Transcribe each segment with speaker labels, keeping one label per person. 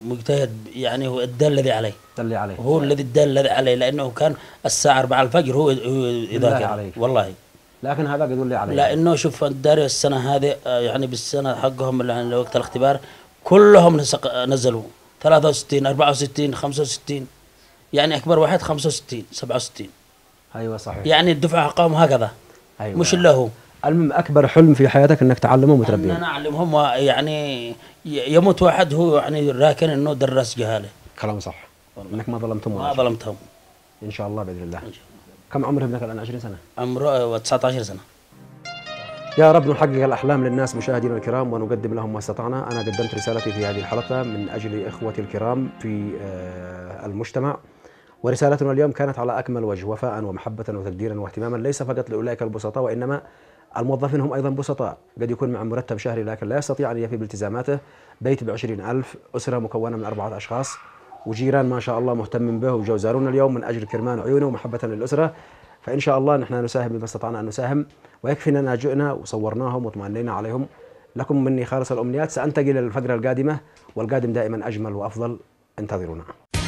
Speaker 1: مجتهد يعني هو الدال الذي عليه.
Speaker 2: دل عليه.
Speaker 1: هو الدال الذي عليه لأنه كان الساعة 4 الفجر هو إذا والله.
Speaker 2: لكن هذا يدل عليه.
Speaker 1: لأنه شوف الدار السنة هذه يعني بالسنة حقهم يعني وقت الاختبار كلهم نزلوا 63 64 65 يعني أكبر واحد 65 67.
Speaker 2: أيوة صحيح.
Speaker 1: يعني الدفعة حقهم هكذا.
Speaker 2: أيوة.
Speaker 1: مش إلا هو.
Speaker 2: المهم أكبر حلم في حياتك إنك تعلمهم وتربيهم.
Speaker 1: أنا أعلمهم يعني يموت واحد هو يعني راكن إنه درس جهالة.
Speaker 2: كلام صح. إنك ما ظلمتهم.
Speaker 1: ما ظلمتهم.
Speaker 2: إن شاء الله بإذن الله. كم عمر ابنك الآن؟ 20 سنة.
Speaker 1: عمره 19 سنة.
Speaker 2: يا رب نحقق الأحلام للناس مشاهدينا الكرام ونقدم لهم ما استطعنا. أنا قدمت رسالتي في هذه الحلقة من أجل إخوتي الكرام في المجتمع، ورسالتنا اليوم كانت على أكمل وجه، وفاء ومحبة وتقديرا واهتماما ليس فقط لأولئك البسطاء، وإنما الموظفين هم أيضا بسطاء، قد يكون مع مرتب شهري لكن لا يستطيع أن يفي بالتزاماته، بيت ب20,000، أسرة مكونة من 4 أشخاص، وجيران ما شاء الله مهتمين به وزارونا اليوم من أجل كرمان عيونه ومحبة للأسرة. فإن شاء الله نحن نساهم بما استطعنا أن نساهم، ويكفي أننا جئنا وصورناهم وطمأنينا عليهم. لكم مني خالص الأمنيات. سأنتقل إلى الفقرة القادمة، والقادم دائما أجمل وأفضل. انتظرونا.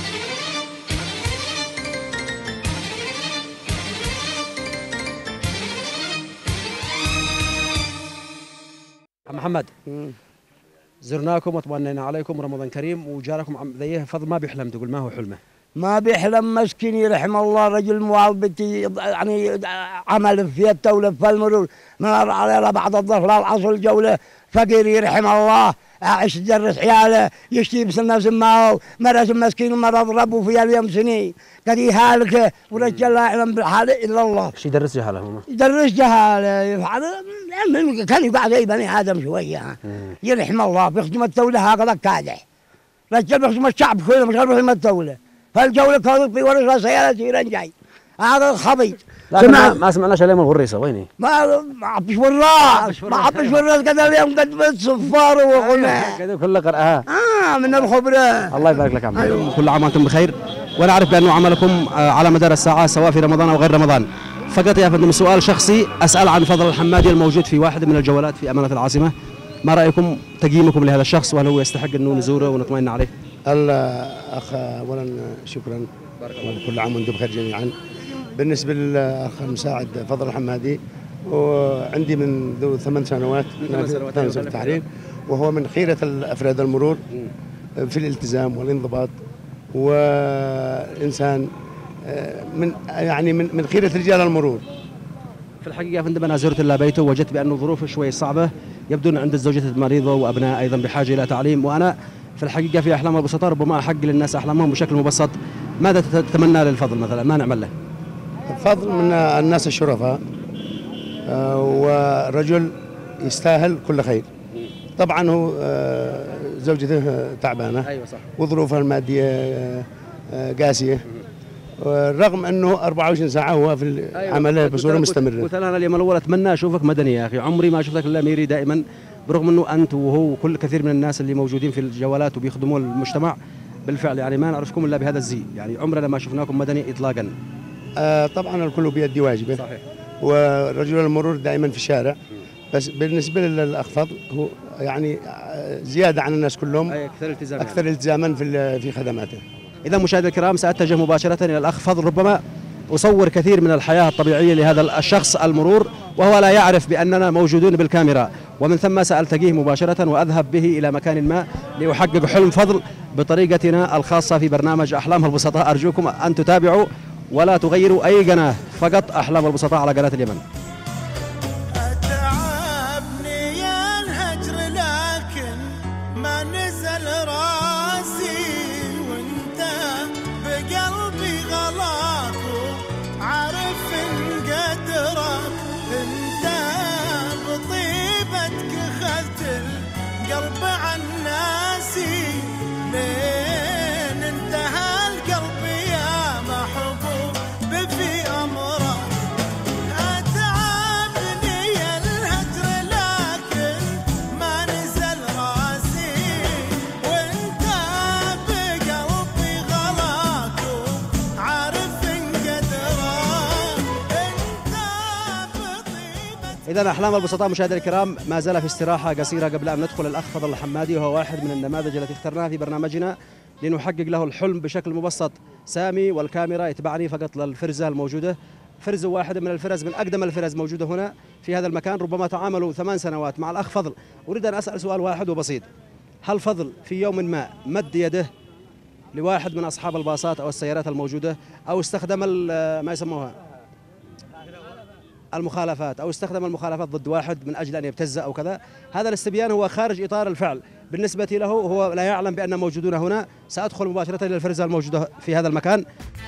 Speaker 2: محمد، زرناكم وطمأنينا عليكم، رمضان كريم، وجاركم ذيه فضل ما بيحلم، تقول ما هو حلمه؟
Speaker 3: ما بيحلم مسكين يرحم الله، رجل موالبتي يعني عمل في الدولة في المرور مر على بعد الظهر العصر الجولة، فقير يرحم الله، عايش يدرس عياله، يشتي بسنة معه، مرة مسكين مرض ربه في اليوم سنين، قد يهالك ورجل لا يعلم بالحال إلا الله.
Speaker 2: شو يدرس جهاله ماما؟
Speaker 3: يدرس جهاله، كان يقعد زي بني آدم شوية، يرحم الله بيخدم الدولة هكذا كادح، رجل بيخدم الشعب كله مش بيخدم الدولة. فالجولة كانت في ورشة سيارة تيران جاي هذا الخبيط.
Speaker 2: ما سمعناش عليه من الغريسة. ويني؟
Speaker 3: ما عبش وراس، ما عبش وراس كذا اليوم قد بالصفار وغنى
Speaker 2: كذا كل قرأها
Speaker 3: من الخبرة.
Speaker 2: الله يبارك لك عم. كل عام وانتم بخير، وانا اعرف بانه عملكم على مدار الساعات سواء في رمضان او غير رمضان. فقط يا فندم سؤال شخصي اسال عن فضل الحمادي الموجود في واحده من الجولات في امانه العاصمه، ما رايكم تقييمكم لهذا الشخص، وهل هو يستحق انه نزوره ونطمئن عليه؟
Speaker 4: الأخ أولا شكرا، كل عام وأنتم بخير جميعا. بالنسبة للأخ المساعد فضل الحمادي، وعندي من ذو 8 سنوات في التحرير، وهو من خيرة الأفراد المرور في الالتزام والانضباط، وإنسان من خيرة رجال المرور.
Speaker 2: في الحقيقة يا فندم أنا زرت إلا بيته ووجدت بأنه ظروفه شوي صعبة، يبدو أن عند زوجته مريضة وأبناء أيضا بحاجة إلى تعليم، وأنا في الحقيقة في أحلام البسطاء ربما أحق للناس أحلامهم بشكل مبسط. ماذا تتمنى للفضل مثلا؟ ما نعمل له؟
Speaker 4: الفضل من الناس الشرفاء، ورجل يستاهل كل خير. طبعا هو زوجته تعبانة،
Speaker 2: أيوة صح،
Speaker 4: وظروفها المادية قاسية، رغم أنه 24 ساعة هو في عمله بصورة مستمرة.
Speaker 2: قلت أنا اليوم الأول أتمنى أشوفك مدني يا أخي، عمري ما شفتك إلا ميري دائما، برغم أنه أنت وهو وكل كثير من الناس اللي موجودين في الجولات وبيخدموا المجتمع بالفعل يعني ما نعرفكم إلا بهذا الزي، يعني عمرنا ما شفناكم مدني إطلاقا.
Speaker 4: طبعا الكل بيدي واجبه. صحيح. ورجل المرور دائما في الشارع، بس بالنسبة للأخ فضل هو يعني زيادة عن الناس كلهم، أكثر التزاما في خدماته.
Speaker 2: إذا مشاهدينا الكرام سأتجه مباشرة إلى الأخ فضل، ربما أصور كثير من الحياة الطبيعية لهذا الشخص المرور وهو لا يعرف بأننا موجودون بالكاميرا، ومن ثم سألتقيه مباشرة وأذهب به إلى مكان ما لأحقق حلم فضل بطريقتنا الخاصة في برنامج أحلام البسطاء. أرجوكم أن تتابعوا ولا تغيروا أي قناة، فقط أحلام البسطاء على قناة اليمن.
Speaker 5: القلب يا محبوب في أمرك، أتعب
Speaker 2: إذا أحلام البسطاء مشاهدينا الكرام ما زال في استراحة قصيرة قبل أن ندخل الأخ فضل الحمادي، وهو واحد من النماذج التي اخترناها في برنامجنا لنحقق له الحلم بشكل مبسط. سامي والكاميرا يتبعني فقط للفرزة الموجودة، فرز واحد من الفرز من أقدم الفرز موجودة هنا في هذا المكان، ربما تعاملوا 8 سنوات مع الأخ فضل. أريد أن أسأل سؤال واحد وبسيط، هل فضل في يوم ما مد يده لواحد من أصحاب الباصات أو السيارات الموجودة، أو استخدم ما يسموها المخالفات، أو استخدم المخالفات ضد واحد من أجل أن يبتزه أو كذا؟ هذا الاستبيان هو خارج إطار الفعل بالنسبة له، هو لا يعلم بأن موجودون هنا. سأدخل مباشرة إلى الفرزة الموجودة في هذا المكان.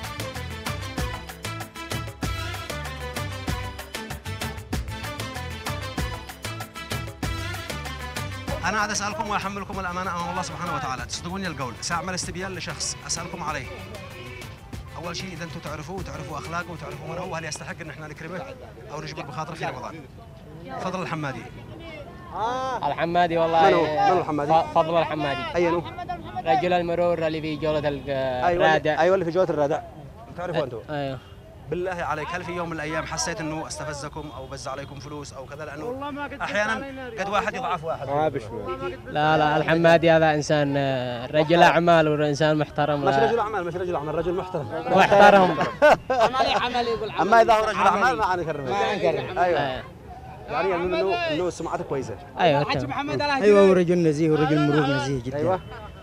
Speaker 2: أنا عاد أسألكم وأحملكم الأمانة أمام الله سبحانه وتعالى، تصدقوني القول، سأعمل استبيان لشخص أسألكم عليه. أول شيء إذا أنتم تعرفوا أخلاقه وتعرفوا من هو، هل يستحق أن احنا نكرمه أو نجبر بخاطره في رمضان؟ فضل الحمادي.
Speaker 5: الحمادي والله.
Speaker 2: من الحمادي؟
Speaker 5: فضل الحمادي.
Speaker 2: أينه؟
Speaker 5: رجل المرور اللي في جولة الرادع.
Speaker 2: أيوة اللي في جولة الرادع. تعرفوا أنتم؟
Speaker 5: أيوه.
Speaker 2: بالله عليك، هل في يوم من الأيام حسيت إنه استفزكم أو بز عليكم فلوس أو كذا؟ لأنه أحيانا قد واحد يضعف واحد.
Speaker 5: لا الحمادي هذا إنسان رجل أعمال وإنسان محترم.
Speaker 2: مش رجل أعمال، مش رجل أعمال، رجل محترم.
Speaker 5: محترم.
Speaker 6: عملي يقول عملي.
Speaker 2: أما إذا هو رجل أعمال ما نكرمه.
Speaker 6: ما نكرم.
Speaker 2: أيوه. يعني إنه سمعته كويسة.
Speaker 5: أيوه.
Speaker 6: ايوه ورجل نزيه ورجل مرور نزيه جدا.
Speaker 2: أيوه.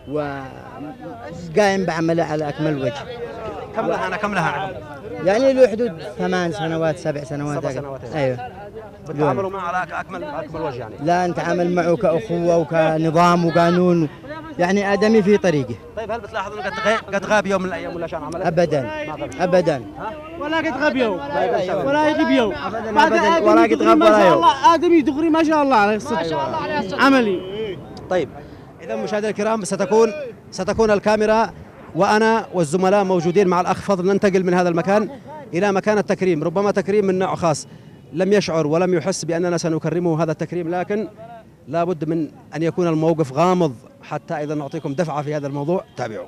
Speaker 6: وقايم بعمله على اكمل وجه.
Speaker 2: كم لها
Speaker 6: يعني له حدود 8 سنوات 7 سنوات.
Speaker 2: 7 سنوات.
Speaker 6: ايوه.
Speaker 2: بتتعاملوا معه على أكمل وجه يعني.
Speaker 6: لا نتعامل معه كأخوة وكنظام وقانون، يعني آدمي في طريقه.
Speaker 2: طيب هل بتلاحظ انه قد غاب يوم من الايام ولا شان عمله؟
Speaker 6: ابدا ابدا.
Speaker 7: ولا قد غاب يوم ولا يغيب يوم
Speaker 6: ابدا ولا قد غاب ولا يوم.
Speaker 7: آدمي دغري ما شاء الله عليه الصدق. ما شاء الله عليه الصدق. عملي.
Speaker 2: طيب اذا مشاهدينا الكرام ستكون الكاميرا وانا والزملاء موجودين مع الاخ فضل، ننتقل من هذا المكان الى مكان التكريم، ربما تكريم من نوع خاص، لم يشعر ولم يحس باننا سنكرمه هذا التكريم، لكن لا بد من ان يكون الموقف غامض حتى اذا نعطيكم دفعه في هذا الموضوع. تابعوا.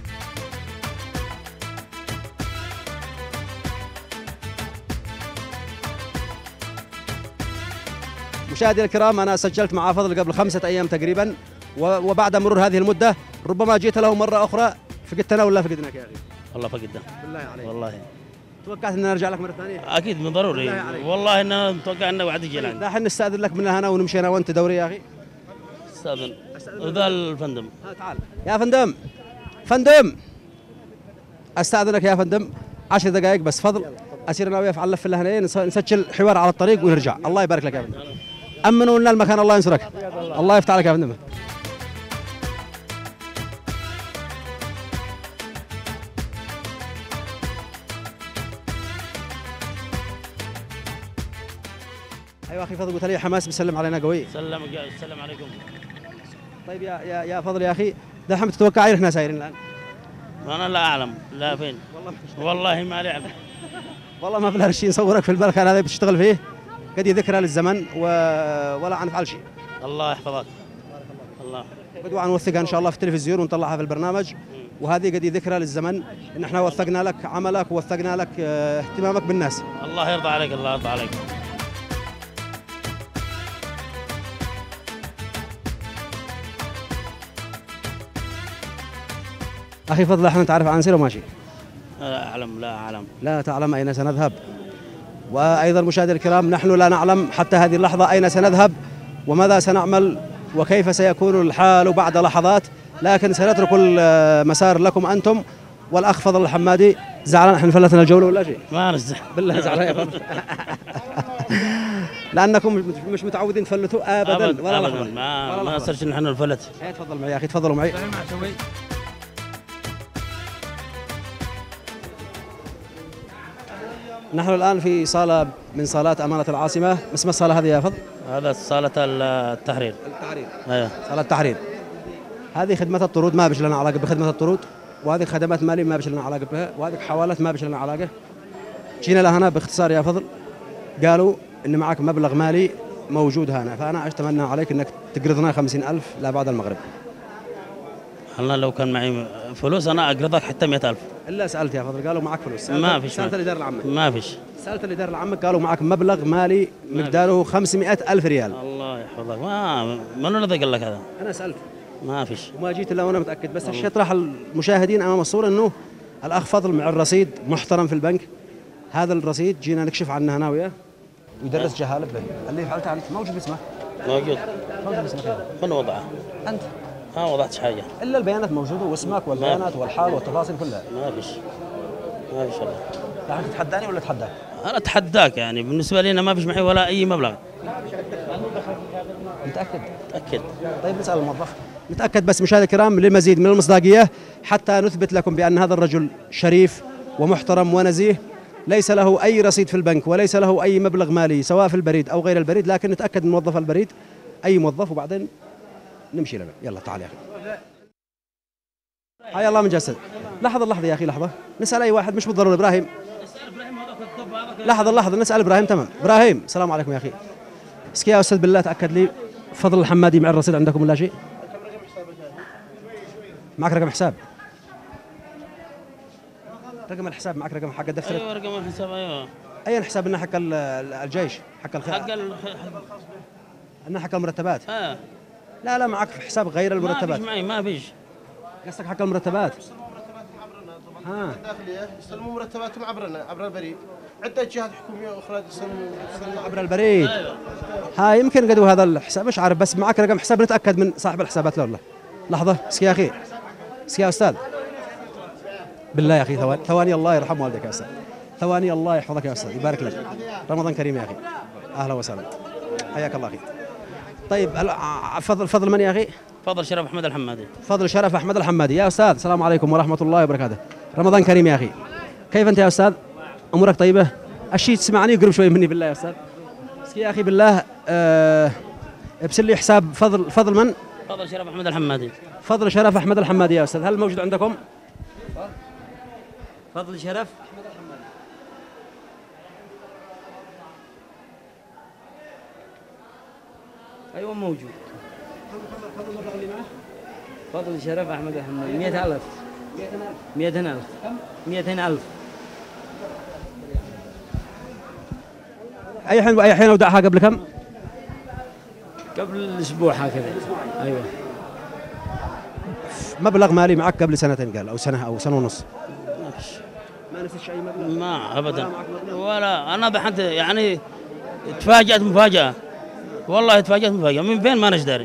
Speaker 2: مشاهدينا الكرام، انا سجلت مع فضل قبل 5 أيام تقريبا، وبعد مرور هذه المده ربما جيت له مره اخرى، فقدتنا ولا فقدناك يا اخي؟
Speaker 1: والله فقدنا.
Speaker 2: بالله عليك.
Speaker 1: والله
Speaker 2: توقعت ان نرجع لك مره ثانيه؟
Speaker 1: اكيد من ضروري. والله ان متوقع انه وعد يجي لعندي.
Speaker 2: دحين نستاذن لك من هنا ونمشي انا وانت دوري يا اخي.
Speaker 1: استاذن وذا الفندم.
Speaker 2: تعال يا فندم استاذنك يا فندم 10 دقائق بس فضل، اسير انا وياه على لف اللهنيه، نسجل حوار على الطريق ونرجع. الله يبارك لك يا فندم. امنوا لنا المكان، الله ينصرك. الله يفتح عليك يا فندم. ايوه اخي فضل، قلت لي حماس بيسلم علينا قوي.
Speaker 1: سلم عليكم.
Speaker 2: طيب يا فضل يا اخي، دحين تتوقع اين احنا سايرين الان؟
Speaker 1: انا لا اعلم لا فين. والله ما اعلم.
Speaker 2: والله ما في لها شيء نصورك في المكان هذا بتشتغل فيه، قد ذكرى للزمن ولا نفعل شيء.
Speaker 1: الله يحفظك. الله.
Speaker 2: بدو نوثقها ان شاء الله في التلفزيون ونطلعها في البرنامج، وهذه قد ذكرى للزمن ان احنا وثقنا لك عملك ووثقنا لك اهتمامك بالناس.
Speaker 1: الله يرضى عليك. الله يرضى عليك.
Speaker 2: اخي فضل، احنا تعرف عن سير وماشي؟
Speaker 1: لا اعلم.
Speaker 2: لا تعلم اين سنذهب. وايضا مشاهدينا الكرام، نحن لا نعلم حتى هذه اللحظه اين سنذهب وماذا سنعمل وكيف سيكون الحال بعد لحظات، لكن سنترك المسار لكم انتم. والاخ فضل الحمادي زعلان احنا فلتنا الجوله ولا شيء؟
Speaker 1: ما نزح
Speaker 2: بالله زعلان يا فضل. لانكم مش متعودين تفلتوا ابدا ولا لحظه.
Speaker 1: ما صرش نحن الفلت.
Speaker 2: تفضل معي يا اخي، تفضلوا معي. نحن الآن في صالة من صالات أمانة العاصمة. اسم الصالة هذه يا فضل؟
Speaker 1: هذا صالة التحرير. ايوه
Speaker 2: صالة التحرير. هذه خدمة الطرود ما بش لنا علاقة بخدمة الطرود، وهذه خدمات مالية ما بش لنا علاقة بها، وهذه حوالات ما بش لنا علاقة. جينا لهنا باختصار يا فضل، قالوا إن معك مبلغ مالي موجود هنا، فأنا أتمنى عليك إنك تقرضنا 50,000 لا بعد المغرب.
Speaker 1: والله لو كان معي فلوس انا اقرضك حتى 100,000.
Speaker 2: الا سالت يا فضل قالوا معك فلوس؟
Speaker 1: ما فيش.
Speaker 2: سالت الاداره العامه؟
Speaker 1: ما فيش.
Speaker 2: سالت الاداره العامه قالوا معك مبلغ مالي مقداره 500,000 ريال.
Speaker 1: الله يحفظك. ما الذي قال لك هذا؟
Speaker 2: انا سالت
Speaker 1: ما فيش.
Speaker 2: وما جيت الا وانا متاكد، بس الشيء يطرح المشاهدين امام الصوره انه الاخ فضل مع الرصيد محترم في البنك. هذا الرصيد جينا نكشف عنه انا وياه ويدرس جهاله به. اللي فعلته انت موجود باسمه؟
Speaker 1: موجود.
Speaker 2: موجود باسمك
Speaker 1: من وضعه؟
Speaker 2: انت
Speaker 1: ما وضعتش حاجه.
Speaker 2: الا البيانات موجوده واسمك والبيانات والحال والتفاصيل كلها.
Speaker 1: ما فيش. ما فيش والله.
Speaker 2: يعني تتحداني ولا تتحداك؟
Speaker 1: انا اتحداك يعني بالنسبه لي انا ما فيش معي ولا اي مبلغ.
Speaker 2: متاكد؟
Speaker 1: متاكد.
Speaker 2: طيب نسال الموظف. متاكد بس مشاهدينا الكرام للمزيد من المصداقيه حتى نثبت لكم بان هذا الرجل شريف ومحترم ونزيه، ليس له اي رصيد في البنك وليس له اي مبلغ مالي سواء في البريد او غير البريد، لكن نتاكد من موظف البريد اي موظف وبعدين نمشي لنا. يلا تعال يا اخي. حيا الله من جسد. لحظه يا اخي لحظه، نسال اي واحد مش بالضروره. ابراهيم لحظه نسال ابراهيم. تمام ابراهيم السلام عليكم يا اخي. اسكي يا استاذ بالله تاكد لي فضل الحمادي مع الرصيد عندكم ولا شيء؟ معك رقم حساب؟ رقم الحساب معك؟ رقم حق الدفتر؟
Speaker 1: ايوه رقم الحساب. ايوه
Speaker 2: اي حساب؟ انه حق الجيش حق انه حق المرتبات؟ لا معك حساب غير المرتبات؟
Speaker 1: ما فيش معي. ما فيش.
Speaker 2: قصدك حق المرتبات؟
Speaker 8: الداخليه يستلموا مرتباتهم عبر البريد. عده جهات حكوميه اخرى يستلموا
Speaker 2: عبر البريد. ها يمكن قدوا هذا الحساب مش عارف، بس معك رقم حساب نتاكد من صاحب الحسابات ولا لا. لحظه اسكي يا اخي. اسكي يا استاذ بالله يا اخي. ثواني الله يرحم والديك يا استاذ. ثواني الله يحفظك يا استاذ يبارك لك. رمضان كريم يا اخي. اهلا وسهلا حياك الله اخي. طيب فضل من يا اخي؟
Speaker 1: فضل شرف احمد الحمادي.
Speaker 2: فضل شرف احمد الحمادي. يا استاذ السلام عليكم ورحمه الله وبركاته. رمضان كريم يا اخي. كيف انت يا استاذ؟ امورك طيبه؟ الشيء تسمعني قرب شوي مني بالله يا استاذ. اسكي يا اخي بالله. ابسل لي حساب فضل من؟
Speaker 1: فضل شرف احمد الحمادي.
Speaker 2: فضل شرف احمد الحمادي يا استاذ، هل موجود عندكم؟
Speaker 1: فضل شرف احمد الحمادي. ايوه موجود. فضل شرف احمد الحمادي 100,000. 200,000. 200,000.
Speaker 2: اي حين اودعها قبل كم؟
Speaker 1: قبل اسبوع هكذا. ايوه.
Speaker 2: مبلغ مالي معك قبل سنتين قال او سنه او سنه ونص؟
Speaker 1: ما فيش.
Speaker 2: ما نسيتش اي مبلغ؟
Speaker 1: ما ابدا ولا انا بحث يعني تفاجأت مفاجأة. والله تفاجأت مفاجأة من فين ما نش داري.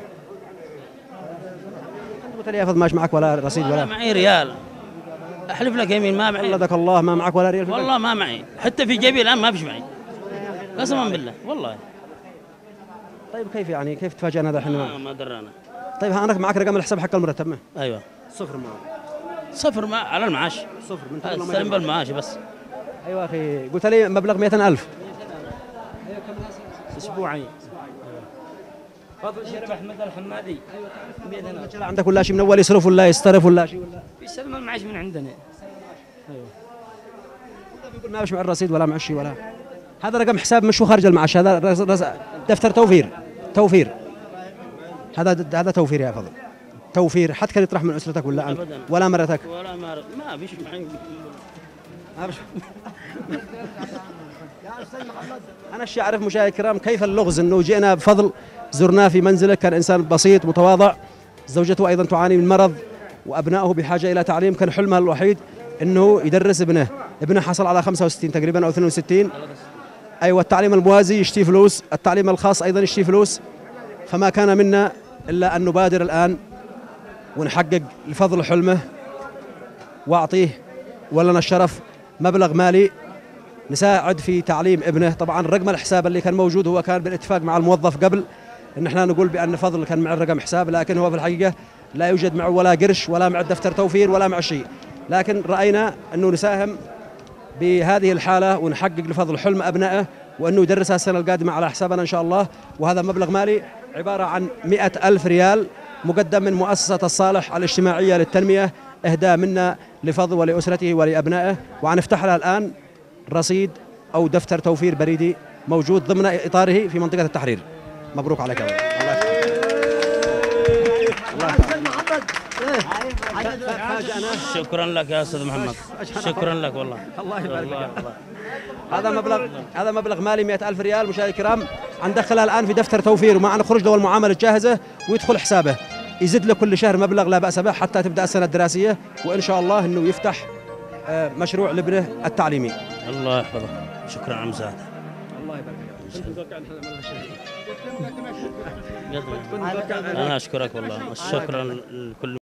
Speaker 2: قلت لي يا فضل ماش معك ولا رصيد ولا؟
Speaker 1: معي ريال. احلف لك يمين ما معي.
Speaker 2: ولدك الله ما معك ولا ريال في
Speaker 1: والله ما معي، حتى في جيبي الان ما فيش معي قسما بالله والله.
Speaker 2: طيب كيف يعني كيف تفاجئنا هذا الحين؟
Speaker 1: ما درانا.
Speaker 2: طيب انا معك رقم الحساب حق المرتب ما؟
Speaker 1: ايوه.
Speaker 2: صفر
Speaker 1: على المعاش.
Speaker 2: صفر من
Speaker 1: استلم بالمعاش بس.
Speaker 2: ايوه اخي قلت لي مبلغ 200,000.
Speaker 1: اسبوعين. فضل شرف احمد الحمادي.
Speaker 2: ايوه عندك ولا شيء من اول يصرف ولا يسترف ولا شيء ولا؟
Speaker 1: يستلم المعاش من عندنا. ايوه.
Speaker 2: يقول ما مش مع الرصيد ولا مع شيء ولا. هذا رقم حساب مش خارج المعاش، هذا دفتر توفير. هذا توفير يا فضل. توفير حتى كان يطرح من اسرتك ولا انت ولا مرتك؟
Speaker 1: ولا ما فيش معي.
Speaker 2: انا الشيء اعرف مشاهدي الكرام كيف اللغز انه جئنا بفضل زرناه في منزله، كان انسان بسيط متواضع، زوجته ايضا تعاني من مرض وابنائه بحاجه الى تعليم، كان حلمها الوحيد انه يدرس ابنه حصل على 65 تقريبا او 62. ايوه التعليم الموازي يشتي فلوس، التعليم الخاص ايضا يشتي فلوس، فما كان منا الا ان نبادر الان ونحقق لفضل حلمه واعطيه ولنا الشرف مبلغ مالي نساعد في تعليم ابنه. طبعا رقم الحساب اللي كان موجود هو كان بالاتفاق مع الموظف قبل ان احنا نقول بان فضل كان مع الرقم حساب، لكن هو في الحقيقه لا يوجد معه ولا قرش ولا مع دفتر توفير ولا مع شيء، لكن راينا انه نساهم بهذه الحاله ونحقق لفضل حلم ابنائه وانه يدرسها السنه القادمه على حسابنا ان شاء الله. وهذا مبلغ مالي عباره عن 100,000 ريال مقدم من مؤسسه الصالح الاجتماعيه للتنميه، اهداء منا لفضل ولاسرته ولابنائه، وعنفتح لها الان رصيد او دفتر توفير بريدي موجود ضمن اطاره في منطقه التحرير. مبروك عليك يا ولد. الله يحفظك. فاجأنا.
Speaker 1: شكرا لك يا استاذ محمد، شكرا لك والله.
Speaker 2: الله يبارك فيك. هذا مبلغ مالي 100,000 ريال مشاهدينا الكرام، ندخلها الان في دفتر توفير ومع نخرج له المعامله جاهزه ويدخل حسابه، يزيد له كل شهر مبلغ لا باس به حتى تبدا السنه الدراسيه، وان شاء الله انه يفتح مشروع لابنه التعليمي.
Speaker 1: الله يحفظك، شكرا على المساعده.
Speaker 2: الله يبارك فيك. كنت متوقع ان احنا نعملها شيء.
Speaker 1: انا اشكرك والله، شكرا لكل